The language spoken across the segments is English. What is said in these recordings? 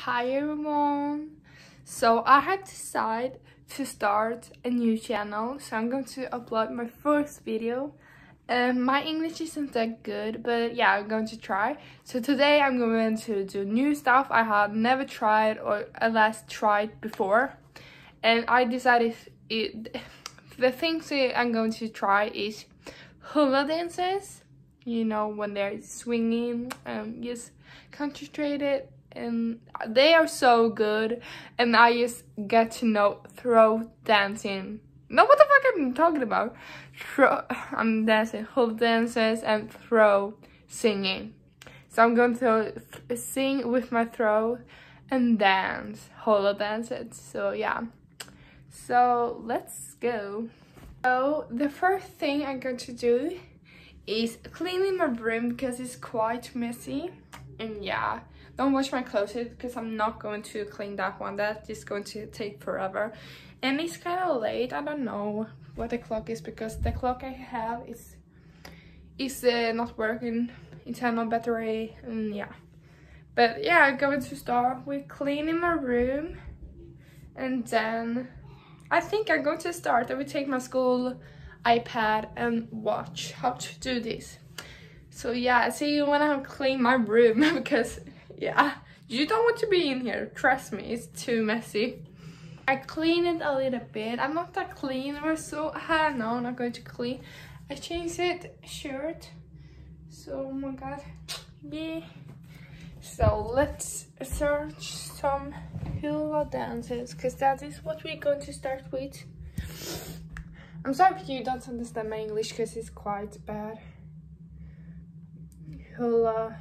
Hi everyone! So I have decided to start a new channel, so I'm going to upload my first video. My English isn't that good, but yeah, I'm going to try. So today I'm going to do new stuff I have never tried or at last tried before. And I decided the things that I'm going to try is hula dances. You know, when they're swinging, just concentrated, and they are so good. And I just get to know throat dancing. No, what the fuck I'm talking about? I'm dancing hula dances and throat singing. So I'm going to sing with my throat and dance hula dances. So yeah. So let's go. So the first thing I'm going to do is cleaning my room because it's quite messy. And yeah, don't wash my clothes because I'm not going to clean that one. That's just going to take forever. And it's kind of late. I don't know what the clock is because the clock I have is not working. Internal battery, and yeah. But yeah, I'm going to start with cleaning my room. And then I think I'm going to start. I will take my school iPad and watch how to do this. So yeah, see you when I clean my room because yeah, you don't want to be in here. Trust me, it's too messy. I clean it a little bit. I'm not that cleaner, so no, I'm not going to clean. I changed it shirt. So oh my god, yeah. So let's search some hula dances because that is what we're going to start with. I'm sorry if you don't understand my English because it's quite bad. Hula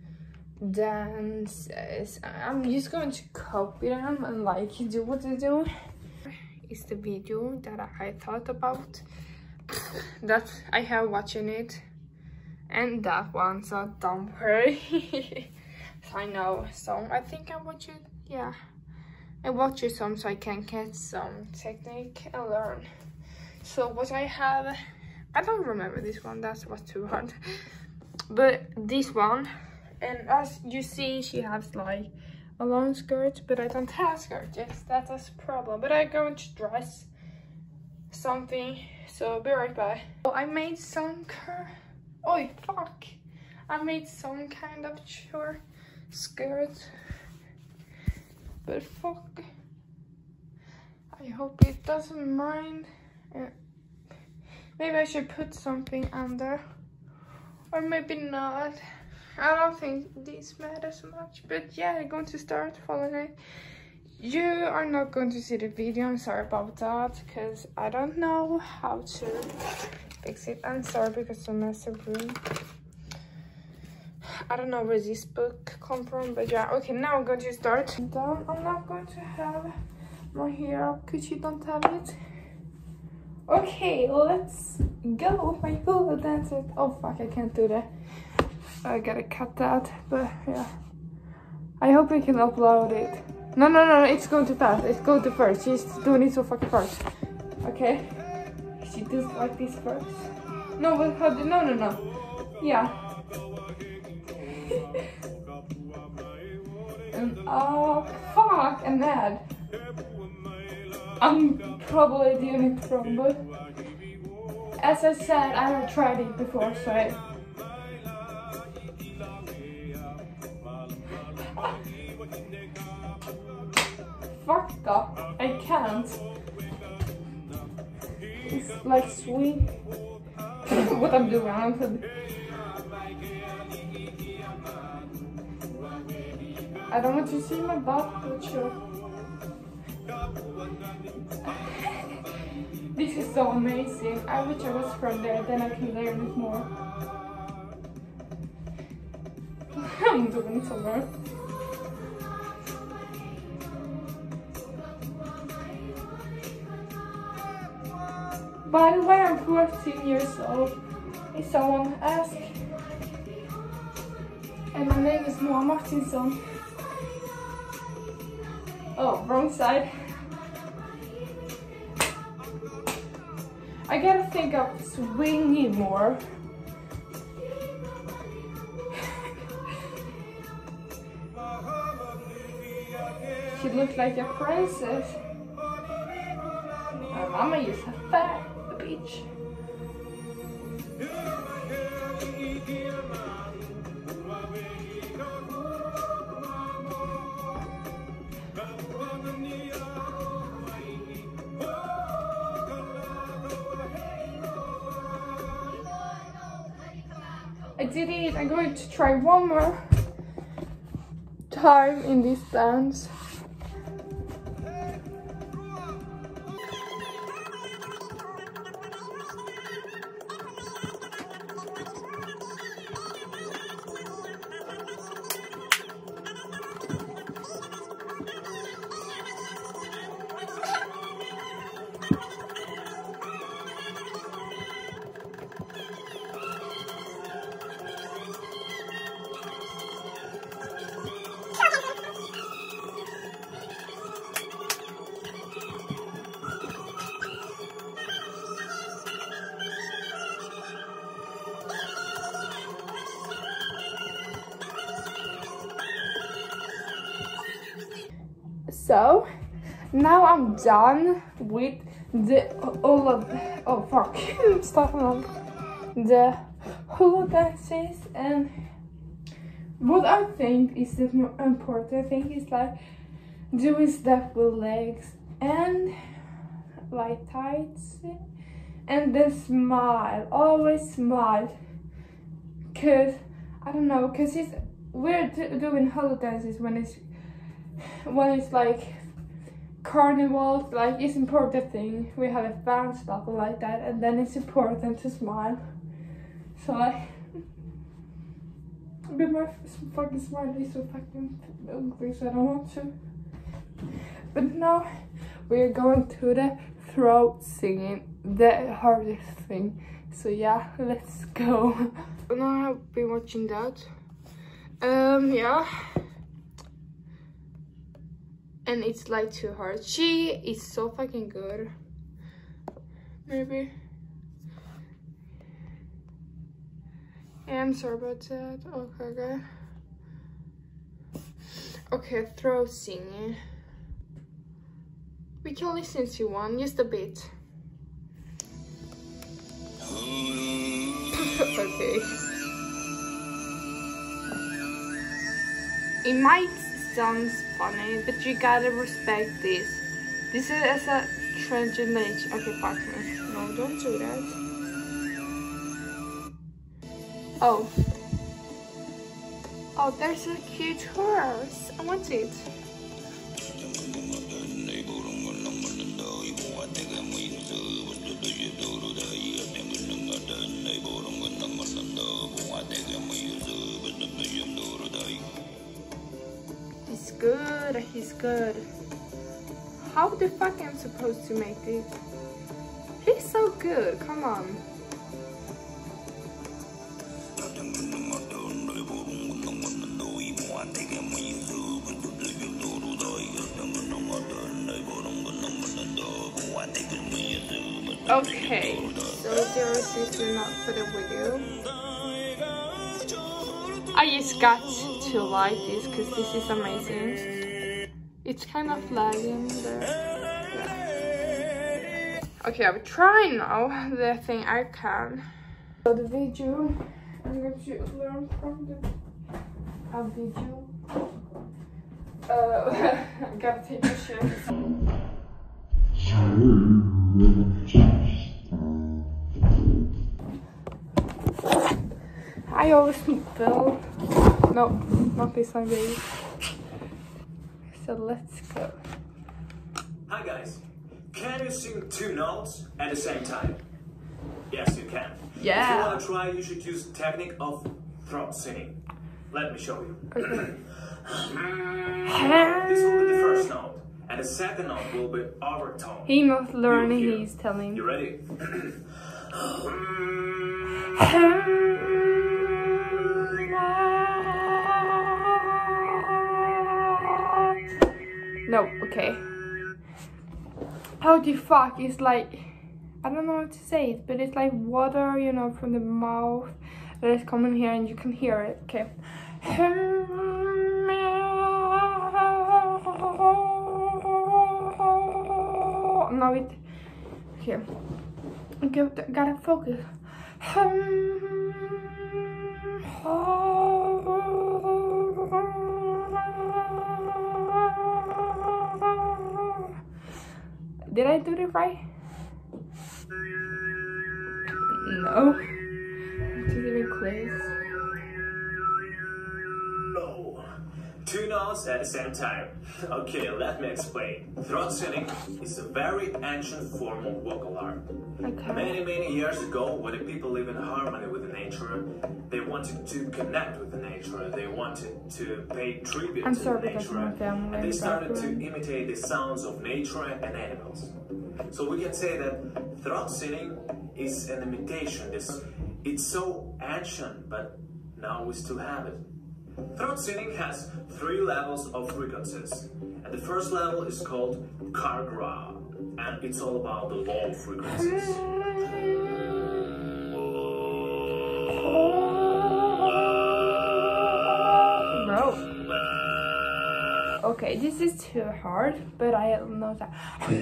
dances. I'm just going to copy them and like do what they do. It's the video that I thought about that I have watching it, and that one, so don't worry. I know some. I think I watch it. Yeah, I watch it some so I can get some technique and learn. So what I have, I don't remember this one. That was too hard. But this one, and as you see, she has like a long skirt, but I don't have skirt. Yes, that is a problem. But I'm going to dress something. So be right back. So I made some oh fuck! I made some kind of short skirt, but fuck. I hope it doesn't mind. Maybe I should put something under, or maybe not. I don't think this matters much, but yeah, I'm going to start following it. You are not going to see the video. I'm sorry about that because I don't know how to fix it. I'm sorry because it's a massive room. I don't know where this book come from, but yeah. Okay, now I'm going to start. I'm not going to have my hair up because you don't have it. Okay, let's go with my hula dances. Oh fuck, I can't do that. I gotta cut that, but yeah. I hope we can upload it. No, it's going too fast. It's going too first. She's doing it so fucking fast. Okay. She does like this first. No, but how do, no. Yeah. And oh fuck, I'm mad. I'm probably doing it wrong, but as I said, I have tried it before, so fucked up. I can't. It's like sweet. What I'm doing, I don't want to see my butt, but sure. This is so amazing. I wish I was from there, then I can learn it more. I'm doing it somewhere. By the way, I'm 14 years old, if someone asks. And my name is Moa Martinsson. Oh, wrong side. I gotta think of swinging more. She looks like a princess. My mama is a fat bitch. I did it. I'm going to try one more time in this dance. So now I'm done with the the hula dances, and what I think is the more important thing is like doing stuff with legs and like tights, and then smile, always smile, cause I don't know, cause we're doing hula dances when it's like carnivals, like it's important thing. We have a fan stuff like that, and then it's important to smile. So like, but my fucking smile is so fucking ugly, so I don't want to. But now we're going to the throat singing, the hardest thing. So yeah, let's go. Now I've been watching that. Yeah. And it's like too hard. She is so fucking good. Maybe. Yeah, I'm sorry about that. Okay, good. Okay, throat singing. We can listen to one, just a bit. Okay. It might sounds funny, but you gotta respect this. This is as a translation. Okay, fuck me. No, don't do that. Oh. Oh, there's a cute horse. I want it. He's good. How the fuck am I supposed to make this? He's so good, come on. Okay, so there is this not for the video. I just got to like this because this is amazing. It's kind of lagging there. Yeah. Okay, I will try now the thing I can. So the video, I'm going to learn from the video. I gotta take a shit. I always spill. No, not this time, baby. So let's go. Hi guys, can you sing 2 notes at the same time? Yes, you can. Yeah. If you want to try, you should use the technique of throat singing. Let me show you. Okay. This will be the first note, and the second note will be overtone. He must learn, he's telling. You ready? No, okay. How the fuck is like, I don't know how to say it, but it's like water, you know, from the mouth that is coming here and you can hear it. Okay. know it. Here. Gotta focus. Did I do it right? No. Just even close. No. Two notes at the same time. Okay, let me explain. Throat singing is a very ancient form of vocal art. Okay. Many years ago, when the people live in harmony with the nature, they wanted to connect with the nature. They wanted to pay tribute to the nature. And they started to imitate the sounds of nature and animals. So we can say that throat singing is an imitation. It's so ancient, but now we still have it. Throat singing has 3 levels of frequencies, and the first level is called Kargra, and it's all about the low frequencies. No. Okay, this is too hard, but I know that.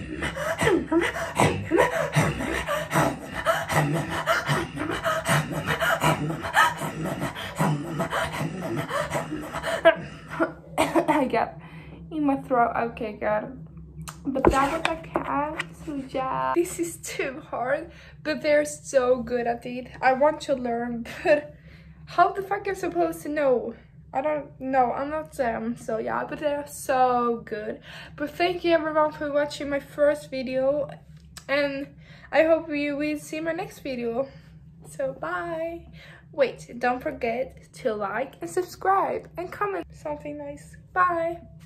I got in my throat. Okay, got it. But that was a cat. So yeah, this is too hard, but they're so good at it. I want to learn, but how the fuck am I supposed to know? I don't know. I'm not them. So yeah, but they're so good. But thank you everyone for watching my first video, and I hope you will see my next video. So bye. Wait, don't forget to like and subscribe and comment something nice. Bye.